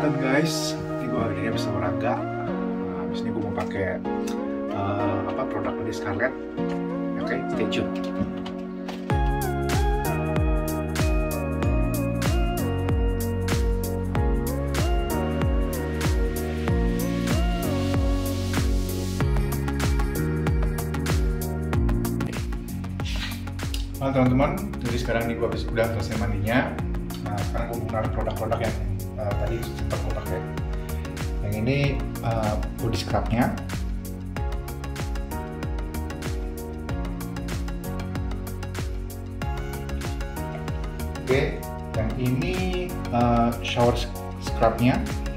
teman-teman guys, ini gue hari ini habis olahraga. Habis ini gue mau pakai produk dari Scarlett. Oke, stay tune. Halo teman-teman, jadi sekarang nih gue udah selesai mandinya. Nah sekarang gue menggunakan produk-produk yang tadi sempat gue pakai. Yang ini body scrubnya. Oke, yang ini shower scrubnya.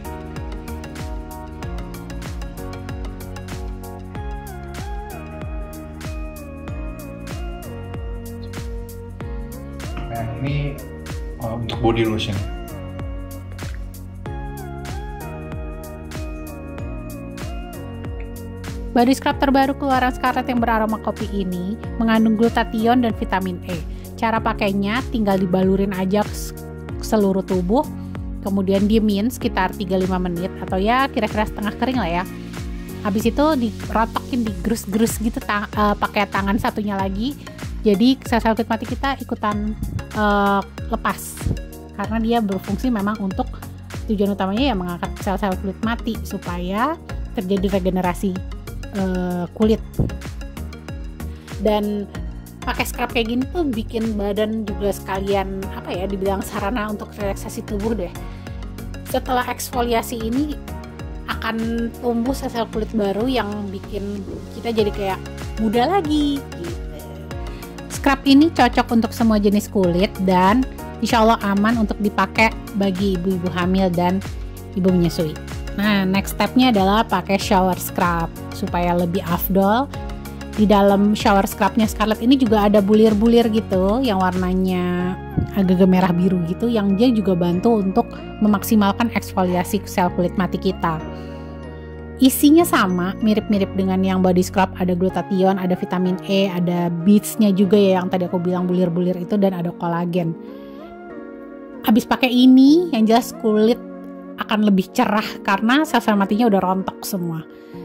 Nah ini untuk body lotion. Body scrub terbaru keluaran Scarlett yang beraroma kopi ini mengandung glutathione dan vitamin E. Cara pakainya tinggal dibalurin aja seluruh tubuh, kemudian diemin sekitar 3-5 menit atau ya kira-kira setengah kering lah ya. Habis itu dirotokin, digerus-gerus gitu pakai tangan satunya lagi. Jadi sel-sel kulit mati kita ikutan lepas, karena dia berfungsi memang untuk tujuan utamanya ya mengangkat sel-sel kulit mati supaya terjadi regenerasi kulit. Dan pakai scrub kayak gini tuh bikin badan juga sekalian dibilang sarana untuk relaksasi tubuh deh. Setelah eksfoliasi ini akan tumbuh sel-sel kulit baru yang bikin kita jadi kayak muda lagi gitu. Scrub ini cocok untuk semua jenis kulit dan insya Allah aman untuk dipakai bagi ibu-ibu hamil dan ibu menyusui. Nah, next stepnya adalah pakai shower scrub supaya lebih afdol. Di dalam shower scrubnya Scarlett ini juga ada bulir-bulir gitu yang warnanya agak merah biru gitu, yang dia juga bantu untuk memaksimalkan eksfoliasi sel kulit mati kita. Isinya sama, mirip-mirip dengan yang body scrub, ada glutathione, ada vitamin E, ada beads-nya juga ya yang tadi aku bilang bulir-bulir itu, dan ada kolagen. Abis pakai ini, yang jelas kulit akan lebih cerah karena sel-sel matinya udah rontok semua.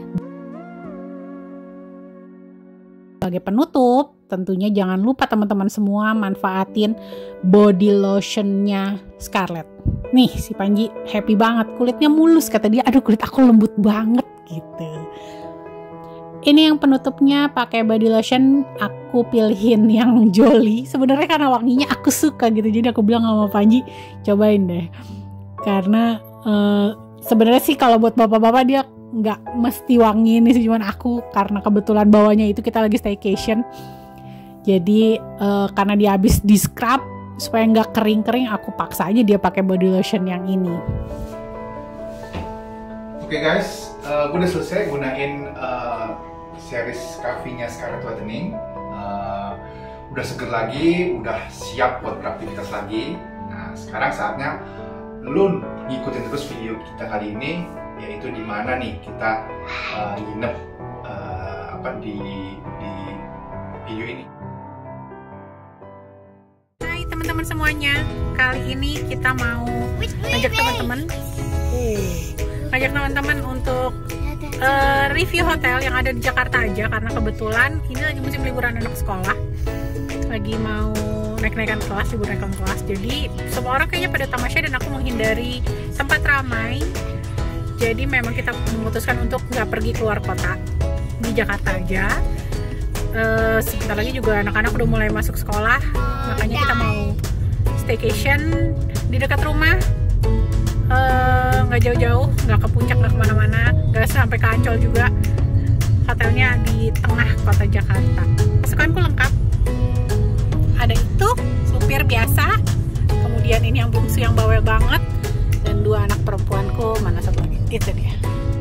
Sebagai penutup, tentunya jangan lupa teman-teman semua manfaatin body lotionnya Scarlett. Nih si Panji happy banget, kulitnya mulus kata dia, aduh kulit aku lembut banget gitu. Ini yang penutupnya pakai body lotion, aku pilihin yang Jolly. Sebenarnya karena wanginya aku suka gitu, jadi aku bilang sama Panji cobain deh. Karena sebenarnya sih kalau buat bapak-bapak dia nggak mesti wangi ini sih, cuman aku karena kebetulan bawanya itu kita lagi staycation, jadi karena dia habis di scrub supaya nggak kering-kering, aku paksa aja dia pakai body lotion yang ini. Oke guys, gue udah selesai gunain series coffee-nya Scarlett Whitening. Udah seger lagi, udah siap buat beraktivitas lagi. Nah sekarang saatnya lu ngikutin terus video kita kali ini, yaitu di mana nih kita nginep di video ini. Hai teman-teman semuanya, kali ini kita mau ngajak teman-teman untuk review hotel yang ada di Jakarta aja, karena kebetulan ini lagi musim liburan anak sekolah, lagi mau naik-naikan kelas, liburan kelas, jadi semua orang kayaknya pada tamasya dan aku menghindari tempat ramai. Jadi memang kita memutuskan untuk nggak pergi keluar kota, di Jakarta aja. Sebentar lagi juga anak-anak udah mulai masuk sekolah, makanya kita mau staycation di dekat rumah, nggak jauh-jauh, nggak ke puncak, nggak kemana-mana, nggak sampai ke Ancol juga. Hotelnya di tengah kota Jakarta. Pasukanku lengkap, ada itu supir biasa, kemudian ini yang bungsu yang bawel banget, dan 2 anak perempuanku, mana satu lagi, itu dia.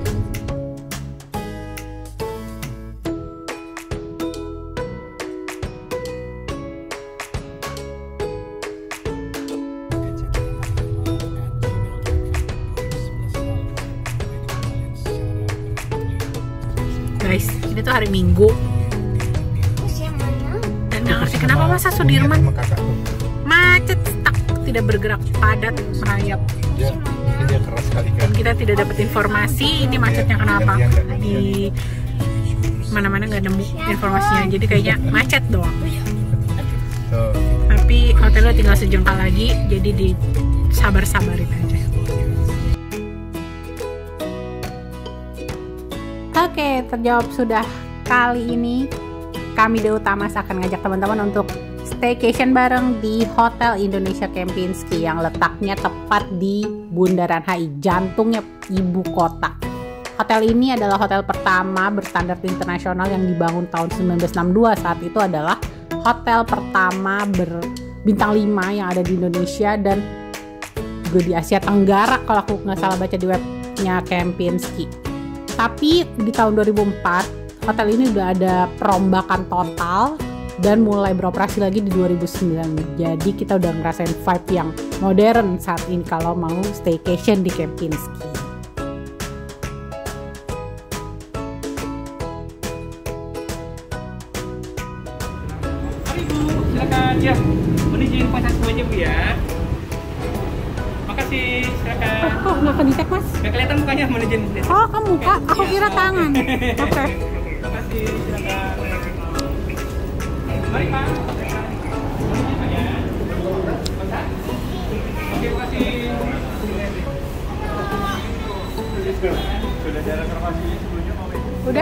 Guys, ini tuh hari Minggu dan nggak ngerti kenapa masa Sudirman macet stuck tidak bergerak, padat, merayap. Dia keras sekali kan. Dan kita tidak dapat informasi ini macetnya kenapa. Di mana-mana nggak nemu informasinya, jadi kayaknya macet doang. Tapi hotelnya tinggal sejengkal lagi, jadi disabar-sabarin aja. Oke, terjawab sudah. Kali ini kami The Utamas akan ngajak teman-teman untuk staycation bareng di Hotel Indonesia Kempinski yang letaknya tepat di Bundaran HI, jantungnya ibu kota. Hotel ini adalah hotel pertama berstandar internasional yang dibangun tahun 1962. Saat itu adalah hotel pertama berbintang 5 yang ada di Indonesia dan juga di Asia Tenggara kalau aku nggak salah baca di webnya Kempinski. Tapi di tahun 2004 hotel ini udah ada perombakan total dan mulai beroperasi lagi di 2009. Jadi kita udah ngerasain vibe yang modern saat ini kalau mau staycation di Kempinski. Mari Bu, silakan ya. Menuju investasi aja Bu ya. Makasih, silakan. Kok nggak kedetek Mas? Nggak kelihatan mukanya menuju. Oh kamu Kak, aku kira tangan. Oke. Makasih, silakan. Mari Pak. Menuju Pak ya. Oke, makasih. Sudah ada reservasinya sebelumnya Pak? Udah.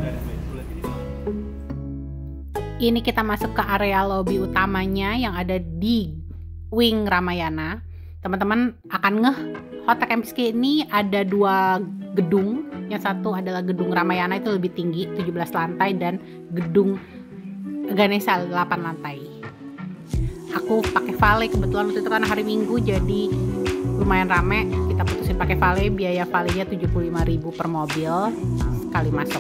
Ini kita masuk ke area lobi utamanya yang ada di Wing Ramayana. Teman-teman akan ngeh, Hotel Kempinski ini ada 2 gedung. Yang satu adalah gedung Ramayana, itu lebih tinggi 17 lantai, dan gedung Ganesha 8 lantai. Aku pakai valet kebetulan waktu itu kan hari Minggu, jadi lumayan rame. Kita putusin pakai valet, biaya valetnya 75.000 per mobil sekali masuk.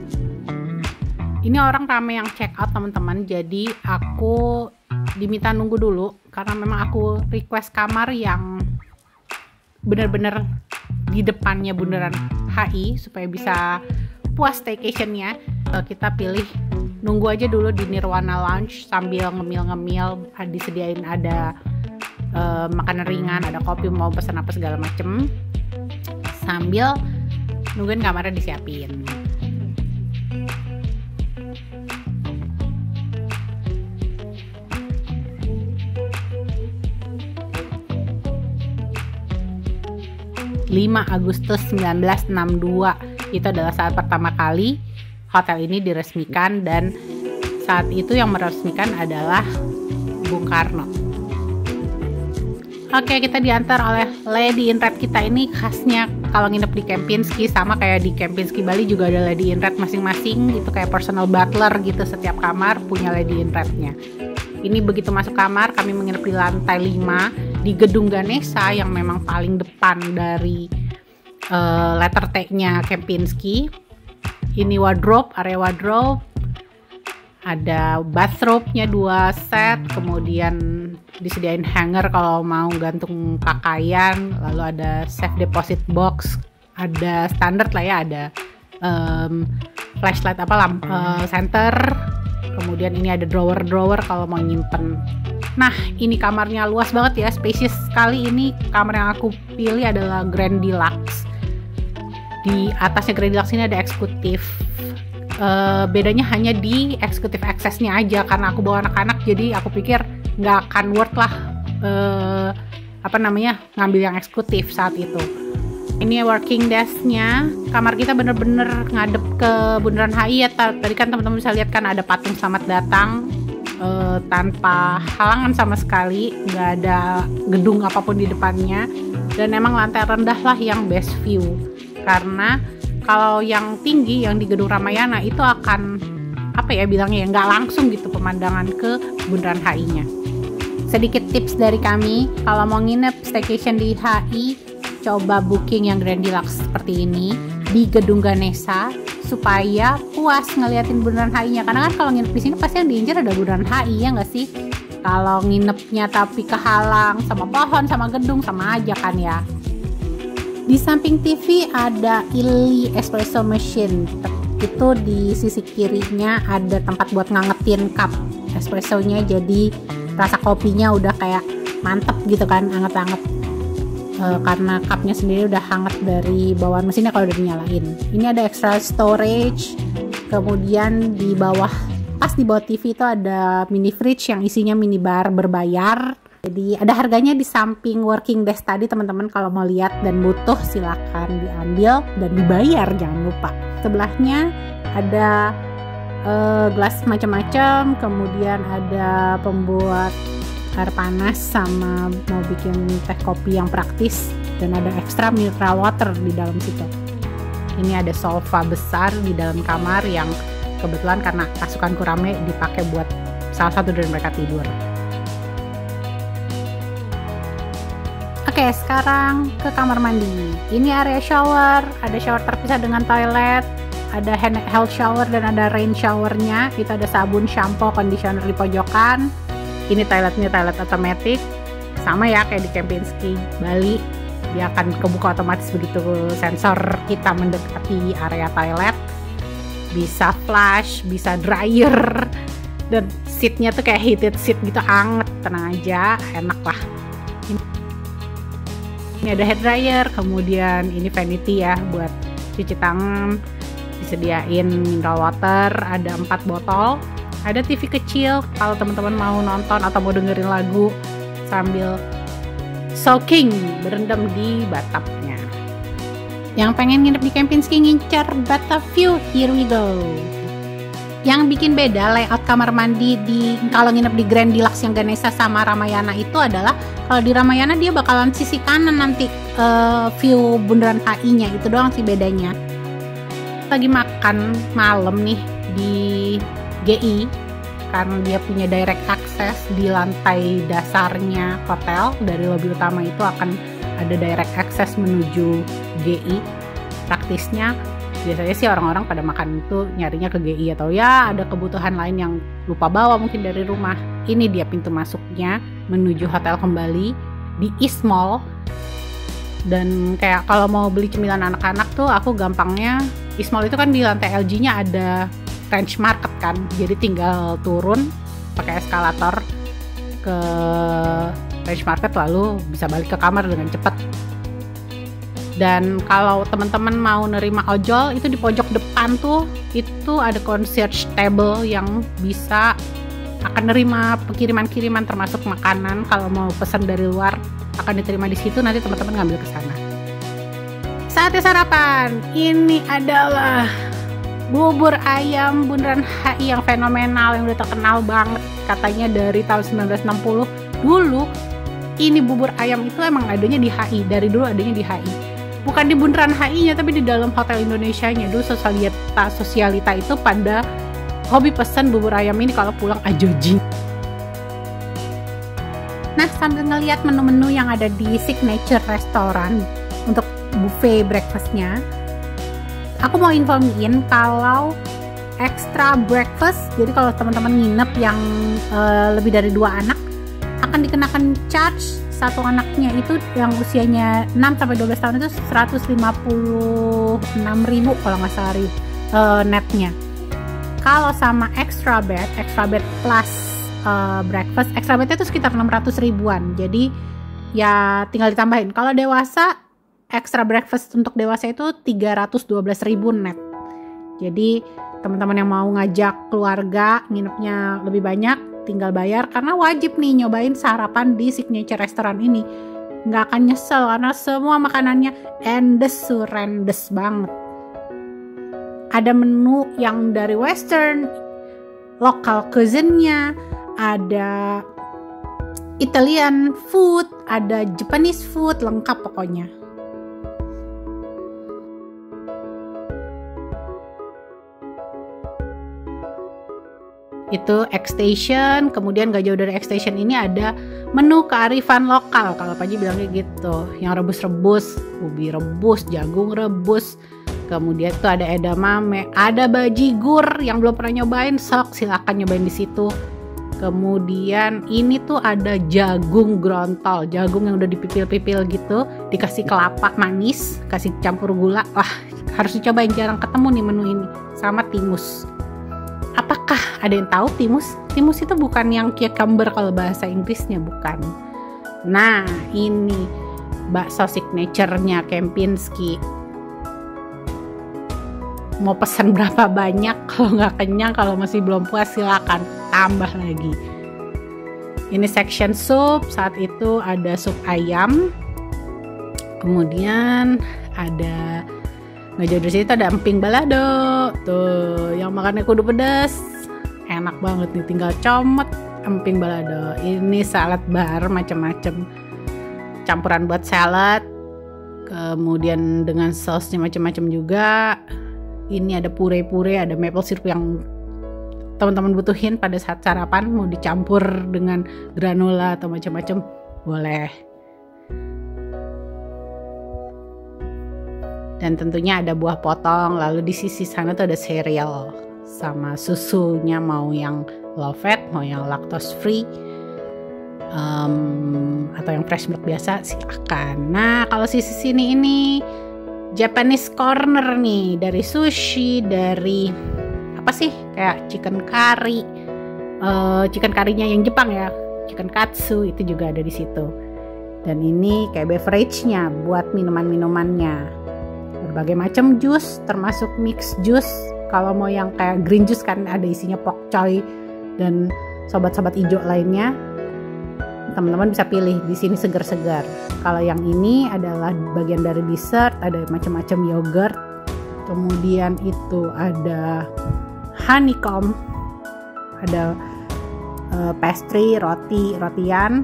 Ini orang rame yang check out teman-teman, jadi aku diminta nunggu dulu karena memang aku request kamar yang bener-bener di depannya Bundaran HI supaya bisa puas staycationnya. Kita pilih nunggu aja dulu di Nirwana Lounge sambil ngemil-ngemil, disediain ada makanan ringan, ada kopi, mau pesan apa segala macem, sambil nungguin kamarnya disiapin. Agustus 1962 itu adalah saat pertama kali hotel ini diresmikan, dan saat itu yang meresmikan adalah Bung Karno. Oke, kita diantar oleh Lady in Red. Kita ini khasnya kalau nginep di Kempinski, sama kayak di Kempinski Bali juga ada Lady in Red masing-masing, itu kayak personal butler gitu, setiap kamar punya Lady in Red-nya. Ini begitu masuk kamar, kami menginap di lantai 5 di gedung Ganesha yang memang paling depan dari letter T-nya Kempinski. Ini wardrobe, area wardrobe, ada bathrobe-nya 2 set, kemudian disediain hanger kalau mau gantung pakaian, lalu ada safe deposit box, ada standar lah ya, ada flashlight center. Kemudian ini ada drawer-drawer kalau mau nyimpen. Nah, ini kamarnya luas banget ya, spacious sekali. Ini kamar yang aku pilih adalah Grand Deluxe. Di atasnya Grand Deluxe ini ada eksekutif. Bedanya hanya di eksekutif access-nya aja, karena aku bawa anak-anak, jadi aku pikir nggak akan worth lah ngambil yang eksekutif saat itu. Ini working desk-nya. Kamar kita bener-bener ngadep ke Bundaran HI ya. Tadi kan teman-teman bisa lihat kan ada patung selamat datang tanpa halangan sama sekali, nggak ada gedung apapun di depannya, dan emang lantai rendah lah yang best view, karena kalau yang tinggi yang di gedung Ramayana itu akan nggak langsung gitu pemandangan ke Bundaran HI-nya. Sedikit tips dari kami, kalau mau nginep staycation di HI, coba booking yang Grand Deluxe seperti ini di gedung Ganesha supaya puas ngeliatin Bundaran HI-nya. Karena kan kalau nginep di sini pasti yang diincar ada Bundaran HI, ya nggak sih? Kalau nginepnya tapi kehalang sama pohon, sama gedung, sama aja kan ya. Di samping TV ada Illy Espresso Machine. Itu di sisi kirinya ada tempat buat ngangetin cup espressonya, jadi rasa kopinya udah kayak mantep gitu kan, anget-anget. Karena cupnya sendiri udah hangat dari bawaan mesinnya kalau udah dinyalain. Ini ada extra storage, kemudian di bawah, pas di bawah TV itu ada mini fridge yang isinya minibar berbayar. Jadi ada harganya di samping working desk tadi teman-teman, kalau mau lihat dan butuh silakan diambil dan dibayar jangan lupa. Sebelahnya ada gelas macam-macam, kemudian ada pembuat air panas sama mau bikin teh kopi yang praktis, dan ada ekstra mineral water di dalam situ. Ini ada sofa besar di dalam kamar yang kebetulan karena pasukanku rame dipakai buat salah satu dari mereka tidur. Oke, sekarang ke kamar mandi. Ini area shower, ada shower terpisah dengan toilet, ada hand shower dan ada rain showernya. Itu ada sabun, shampoo, conditioner di pojokan. Ini toiletnya toilet otomatis, sama ya kayak di Kempinski Bali, dia akan kebuka otomatis begitu sensor kita mendekati area toilet. Bisa flush, bisa dryer, dan seatnya tuh kayak heated seat gitu, anget, tenang aja, enak lah. Ini ada hair dryer, kemudian ini vanity ya buat cuci tangan, disediain mineral water, ada 4 botol. Ada TV kecil kalau teman-teman mau nonton atau mau dengerin lagu sambil soaking, berendam di bathtubnya. Yang pengen nginep di Kempinski ngincar bathtub view, here we go. Yang bikin beda layout kamar mandi kalau nginep di Grand Deluxe yang Ganesha sama Ramayana itu adalah, kalau di Ramayana dia bakalan sisi kanan nanti view bundaran HI-nya, itu doang sih bedanya. Lagi makan malam nih di GI, karena dia punya direct access di lantai dasarnya hotel. Dari lobi utama itu akan ada direct access menuju GI. Praktisnya biasanya sih orang-orang pada makan itu nyarinya ke GI, atau ya ada kebutuhan lain yang lupa bawa mungkin dari rumah. Ini dia pintu masuknya menuju hotel kembali di East Mall. Dan kayak kalau mau beli cemilan anak-anak tuh aku gampangnya, East Mall itu kan di lantai LG-nya ada French Market kan, jadi tinggal turun pakai eskalator ke French Market lalu bisa balik ke kamar dengan cepat. Dan kalau teman-teman mau nerima ojol, itu di pojok depan tuh itu ada concierge table yang bisa akan nerima kiriman-kiriman termasuk makanan. Kalau mau pesan dari luar akan diterima di situ, nanti teman-teman ngambil ke sana. Saatnya sarapan. Ini adalah bubur ayam bundaran HI yang fenomenal, yang udah terkenal banget katanya dari tahun 1960. Dulu ini bubur ayam itu emang adanya di HI, dari dulu adanya di HI. Bukan di bundaran HI-nya tapi di dalam Hotel Indonesia-nya. Dulu sosialita itu pada hobi pesan bubur ayam ini kalau pulang ajoji. Nah, sambil ngeliat menu-menu yang ada di Signature Restaurant untuk buffet breakfastnya, aku mau infoin kalau extra breakfast, jadi kalau teman-teman nginep yang lebih dari 2 anak akan dikenakan charge. Satu anaknya itu yang usianya 6-12 tahun itu 156.000 kalau nggak salah netnya. Kalau sama extra bed plus breakfast, extra bednya itu sekitar 600 ribuan, jadi ya tinggal ditambahin. Kalau dewasa, extra breakfast untuk dewasa itu 312.000 net. Jadi teman-teman yang mau ngajak keluarga nginepnya lebih banyak tinggal bayar, karena wajib nih nyobain sarapan di Signature Restaurant ini. Nggak akan nyesel karena semua makanannya endes banget. Ada menu yang dari western, local cuisine-nya, ada Italian food, ada Japanese food, lengkap pokoknya. Itu X-Station, kemudian gak jauh dari X-Station ini ada menu kearifan lokal, kalau Panji bilangnya gitu, yang rebus-rebus, ubi rebus, jagung rebus, kemudian itu ada edamame, ada bajigur yang belum pernah nyobain, sok silakan nyobain di situ. Kemudian ini tuh ada jagung grontol, jagung yang udah dipipil-pipil gitu, dikasih kelapa manis, kasih campur gula. Wah, harus dicobain, jarang ketemu nih menu ini. Sama timus. Apakah ada yang tahu timus? Timus itu bukan yang cucumber kalau bahasa Inggrisnya, bukan. Nah, ini bakso signature-nya Kempinski. Mau pesan berapa banyak? Kalau nggak kenyang, kalau masih belum puas silakan tambah lagi. Ini section sup. Saat itu ada sup ayam, kemudian ada nggak jauh dari situ ada emping balado. Tuh, yang makannya kudu pedas, enak banget nih, tinggal comot emping balado. Ini salad bar macam-macam, campuran buat salad, kemudian dengan sausnya macam-macam juga. Ini ada pure-pure, ada maple syrup yang teman-teman butuhin pada saat sarapan, mau dicampur dengan granola atau macam-macam boleh. Dan tentunya ada buah potong. Lalu di sisi sana tuh ada cereal sama susunya, mau yang low fat, mau yang lactose free, atau yang fresh milk biasa silakan. Nah, kalau sisi sini ini Japanese corner nih, dari sushi, dari apa sih, kayak chicken curry, chicken currynya yang Jepang ya, chicken katsu itu juga ada di situ. Dan ini kayak beverage-nya buat minuman-minumannya, berbagai macam jus, termasuk mix jus. Kalau mau yang kayak green juice kan ada isinya pok choy dan sobat-sobat hijau lainnya, teman-teman bisa pilih di sini segar-segar. Kalau yang ini adalah bagian dari dessert, ada macam-macam yogurt, kemudian itu ada honeycomb, ada pastry, rotian,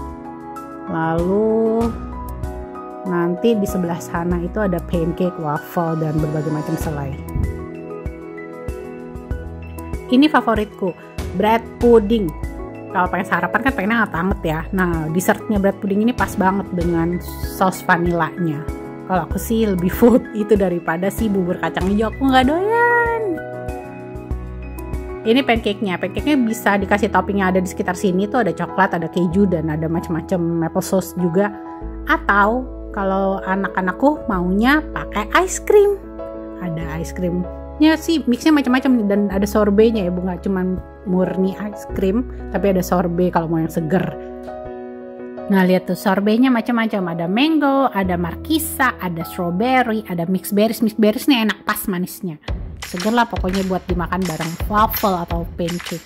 lalu nanti di sebelah sana itu ada pancake, waffle, dan berbagai macam selai. Ini favoritku, bread pudding. Kalau pengen sarapan kan pengennya hangat-hangat ya. Nah, dessertnya bread pudding ini pas banget dengan saus vanilanya. Kalau aku sih lebih food itu daripada si bubur kacang hijau, aku nggak doyan. Ini pancake-nya bisa dikasih topping yang ada di sekitar sini tuh, ada coklat, ada keju, dan ada macam-macam maple sauce juga. Atau kalau anak-anakku maunya pakai ice cream, ada ice creamnya sih, mixnya macam-macam, dan ada sorbetnya ya, bukan cuma murni ice cream, tapi ada sorbet kalau mau yang seger. Nah, lihat tuh sorbetnya macam-macam, ada mango, ada markisa, ada strawberry, ada mixed berries. Mixed berries nih enak pas manisnya, seger lah pokoknya buat dimakan bareng waffle atau pancake.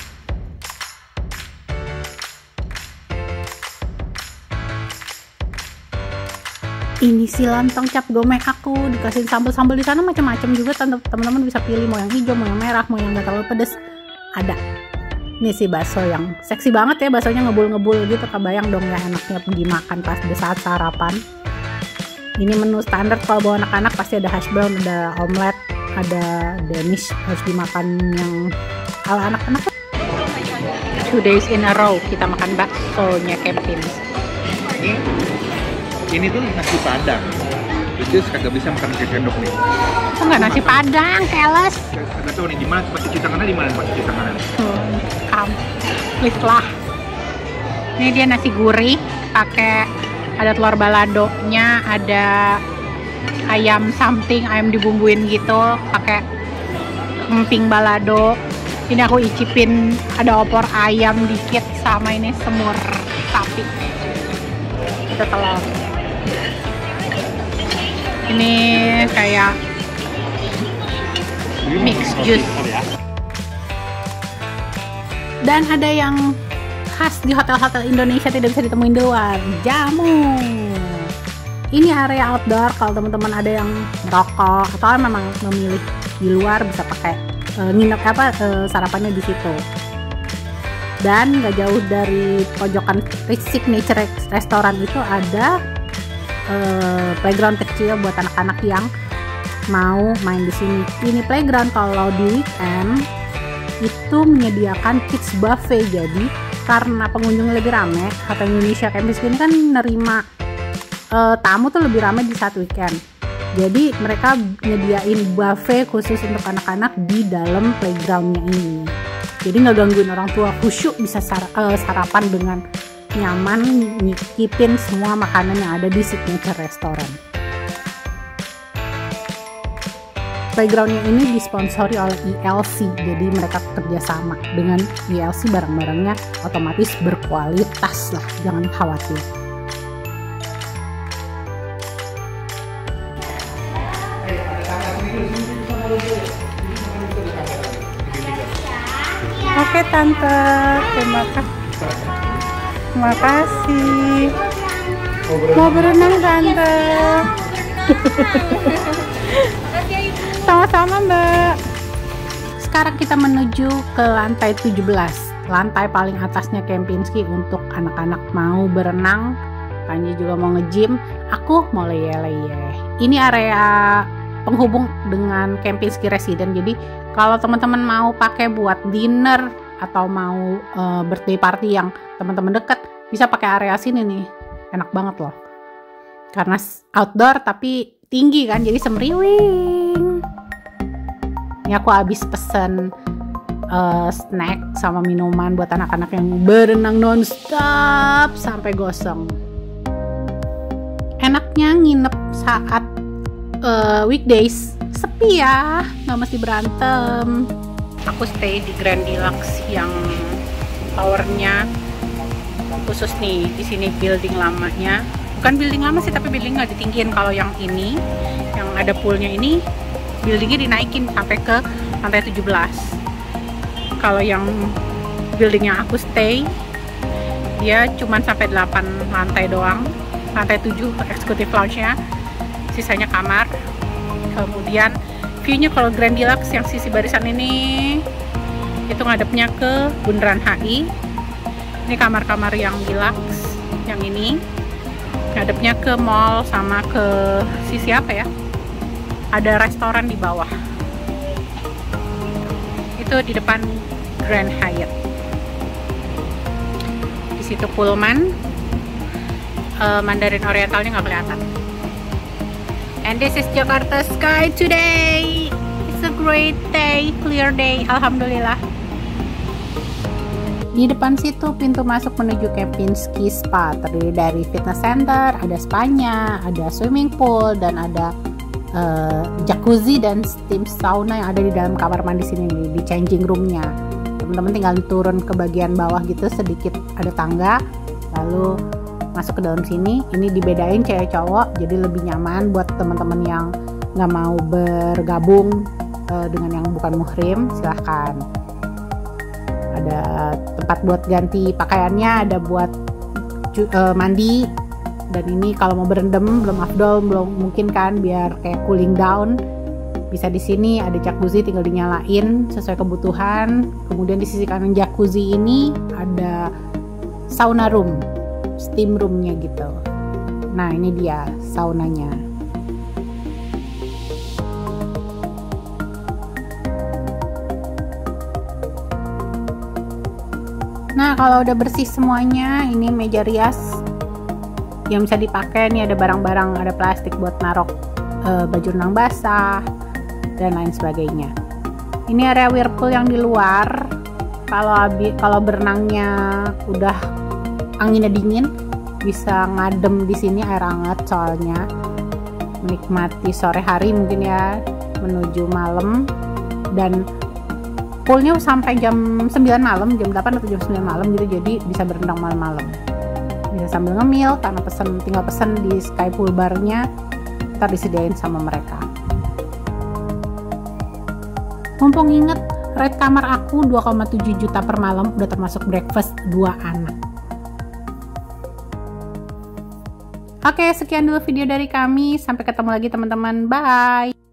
Ini si lontong cap gome aku, dikasih sambal-sambal di sana macam-macam juga, teman-teman bisa pilih mau yang hijau, mau yang merah, mau yang nggak terlalu pedes. Ada. Ini si bakso yang seksi banget ya, baksonya ngebul-ngebul gitu, kebayang dong ya enaknya dimakan pas di saat sarapan. Ini menu standar kalau bawa anak-anak, pasti ada hash brown, ada omelet, ada Danish, harus dimakan yang ala anak-anak. 2 days in a row kita makan baksonya Kempinski. Ini tuh nasi padang. Itu kagak bisa makan pakai sendok nih. Itu nggak nasi padang, keles. Kagak tahu nih di mana tempat cuci tangannya, di mana tempat cuci tangannya. Please lah. Ini dia nasi gurih, pakai ada telur baladonya, ada ayam something, ayam dibumbuin gitu, pakai emping balado. Ini aku icipin, ada opor ayam dikit sama ini semur sapi. Itu telur. Ini kayak mix juice. Dan ada yang khas di hotel-hotel Indonesia tidak bisa ditemuin di luar, jamu. Ini area outdoor, kalau teman-teman ada yang merokok atau memang memilih di luar, bisa pakai nginep sarapannya di situ. Dan gak jauh dari pojokan signature restoran itu ada playground kecil buat anak-anak yang mau main di sini. Ini playground kalau di weekend itu menyediakan kids buffet. Jadi karena pengunjungnya lebih rame, Hotel Indonesia Kempinski ini kan nerima tamu tuh lebih rame di saat weekend. Jadi mereka nyediain buffet khusus untuk anak-anak di dalam playgroundnya ini. Jadi nggak gangguin orang tua, khusyuk bisa sarapan dengan nyaman, nyicipin semua makanan yang ada di signature restoran. playgroundnya ini disponsori oleh ILC, jadi mereka kerjasama dengan ILC, barang-barangnya otomatis berkualitas lah, jangan khawatir. Oke Tante, terima kasih. Mau berenang Tante. Sama-sama Mbak. Sekarang kita menuju ke lantai 17, lantai paling atasnya Kempinski untuk anak-anak mau berenang. Panji juga mau nge-gym, aku mau leye-leye. Ini area penghubung dengan Kempinski Residence, jadi kalau teman-teman mau pakai buat dinner atau mau birthday party yang teman-teman deket, bisa pakai area sini nih, enak banget loh. Karena outdoor tapi tinggi kan, jadi semriwing. Ini aku habis pesen snack sama minuman buat anak-anak yang berenang nonstop sampai gosong. Enaknya nginep saat weekdays, sepi ya, nggak mesti berantem. Aku stay di Grand Deluxe yang towernya khusus nih, di sini building lamanya. Bukan building lama sih, tapi building nggak ditinggiin. Kalau yang ini, yang ada poolnya ini, buildingnya dinaikin sampai ke lantai 17. Kalau yang building yang aku stay, dia cuman sampai 8 lantai doang. Lantai 7 executive lounge-nya, sisanya kamar. Kemudian view-nya kalau Grand Deluxe yang sisi barisan ini, itu ngadepnya ke Bundaran HI. Ini kamar-kamar yang deluxe, yang ini ngadepnya ke mall sama ke sisi apa ya, ada restoran di bawah. Itu di depan Grand Hyatt. Di situ Pullman, Mandarin Orientalnya nggak kelihatan. And this is Jakarta sky today. It's a great day, clear day, alhamdulillah. Di depan situ pintu masuk menuju Kempinski Spa, terdiri dari fitness center, ada spanya, ada swimming pool, dan ada jacuzzi dan steam sauna yang ada di dalam kamar mandi sini nih, di changing roomnya. Teman-teman tinggal turun ke bagian bawah gitu, sedikit ada tangga, lalu masuk ke dalam sini. Ini dibedain cewek cowok, jadi lebih nyaman buat teman-teman yang nggak mau bergabung dengan yang bukan muhrim, silahkan. Ada tempat buat ganti pakaiannya, ada buat mandi, dan ini kalau mau berendam belum afdol, belum mungkin kan, biar kayak cooling down, bisa di sini. Ada jacuzzi, tinggal dinyalain sesuai kebutuhan. Kemudian di sisi kanan jacuzzi ini ada sauna room, steam roomnya gitu. Nah ini dia saunanya. Nah kalau udah bersih semuanya, ini meja rias yang bisa dipakai. Nih ada barang-barang, ada plastik buat narok baju renang basah dan lain sebagainya. Ini area whirlpool yang di luar. Kalau berenangnya udah anginnya dingin, bisa ngadem di sini air hangat, soalnya menikmati sore hari mungkin ya menuju malam. Dan poolnya sampai jam 9 malam, jam 8 atau jam 9 malam gitu, jadi bisa berenang malam-malam. Bisa sambil ngemil, karena tinggal pesen di Sky Pool Bar-nya, ntar disediain sama mereka. Mumpung inget, rate kamar aku 2,7 juta per malam, udah termasuk breakfast 2 anak. Oke, sekian dulu video dari kami. Sampai ketemu lagi teman-teman. Bye!